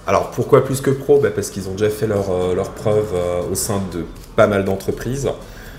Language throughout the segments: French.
Alors pourquoi plus que pro? Parce qu'ils ont déjà fait leur preuve au sein de pas mal d'entreprises.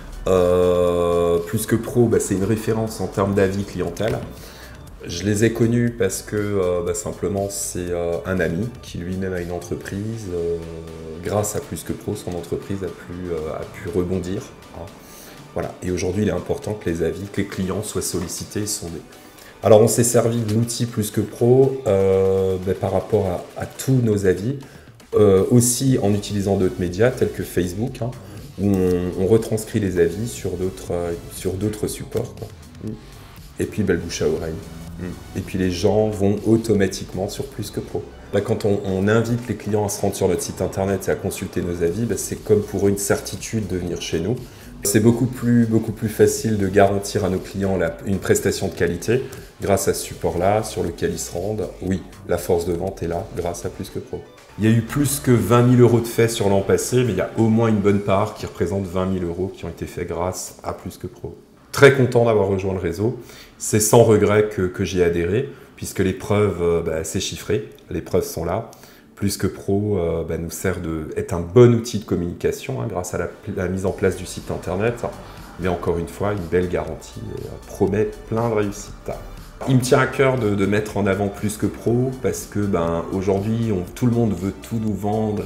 Plus que pro, c'est une référence en termes d'avis clientèle. Je les ai connus parce que simplement c'est un ami qui lui-même a une entreprise. Grâce à Plus que Pro, son entreprise a pu rebondir. Hein. Voilà. Et aujourd'hui, il est important que les avis, que les clients soient sollicités et sondés. Alors on s'est servi de l'outil Plus que Pro par rapport à tous nos avis, aussi en utilisant d'autres médias tels que Facebook, hein, où on retranscrit les avis sur d'autres supports, quoi. Et puis le bouche à oreille. Et puis les gens vont automatiquement sur Plus que Pro. Quand on invite les clients à se rendre sur notre site internet et à consulter nos avis, c'est comme pour eux une certitude de venir chez nous. C'est beaucoup plus facile de garantir à nos clients une prestation de qualité grâce à ce support-là, sur lequel ils se rendent. Oui, la force de vente est là grâce à Plus que Pro. Il y a eu plus que 20 000 € de faits sur l'an passé, mais il y a au moins une bonne part qui représente 20 000 € qui ont été faits grâce à Plus que Pro. Très content d'avoir rejoint le réseau. C'est sans regret que j'y ai adhéré, puisque les preuves, c'est chiffré, les preuves sont là. Plus que Pro nous sert d'être un bon outil de communication, hein, grâce à la mise en place du site internet, mais encore une fois, une belle garantie et promet plein de réussites. Il me tient à cœur de mettre en avant Plus que Pro, parce que aujourd'hui, tout le monde veut tout nous vendre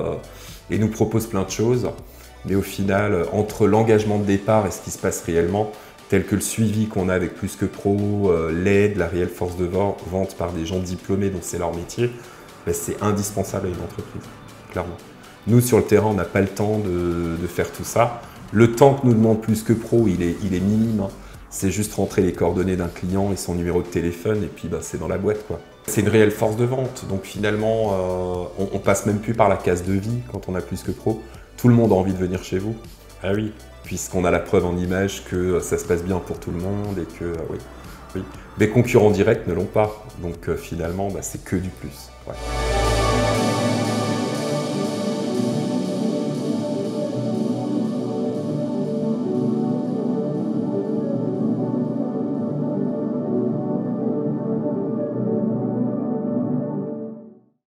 et nous propose plein de choses. Mais au final, entre l'engagement de départ et ce qui se passe réellement, tel que le suivi qu'on a avec Plus que Pro, l'aide, la réelle force de vente par des gens diplômés dont c'est leur métier, c'est indispensable à une entreprise, clairement. Nous, sur le terrain, on n'a pas le temps de faire tout ça. Le temps que nous demande Plus que Pro, il est minime. Hein. C'est juste rentrer les coordonnées d'un client et son numéro de téléphone, et puis c'est dans la boîte, quoi. C'est une réelle force de vente, donc finalement, on passe même plus par la case de vie quand on a Plus que Pro. Tout le monde a envie de venir chez vous. Ah oui, puisqu'on a la preuve en image que ça se passe bien pour tout le monde et que, oui. Des concurrents directs ne l'ont pas. Donc finalement, c'est que du plus. Ouais.